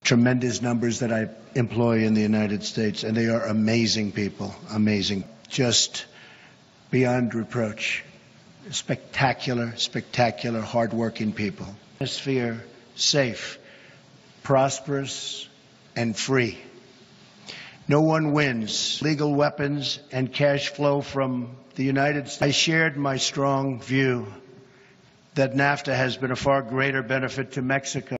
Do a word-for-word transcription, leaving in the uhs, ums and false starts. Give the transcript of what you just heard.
tremendous numbers that I employ in the United States, and they are amazing people, amazing, just beyond reproach. Spectacular, spectacular, hardworking people. Atmosphere safe, prosperous, and free. No one wins. Legal weapons and cash flow from the United States. I shared my strong view that NAFTA has been a far greater benefit to Mexico